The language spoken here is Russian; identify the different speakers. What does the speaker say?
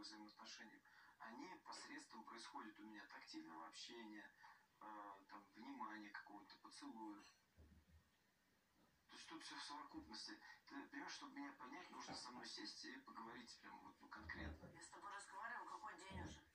Speaker 1: взаимоотношениям, они посредством происходят у меня тактильного общения, там, внимания какого-то, поцелуев. То есть тут все в совокупности. Ты понимаешь, чтобы меня понять, нужно со мной сесть и поговорить прям вот конкретно.
Speaker 2: Я с тобой разговариваю какой день уже.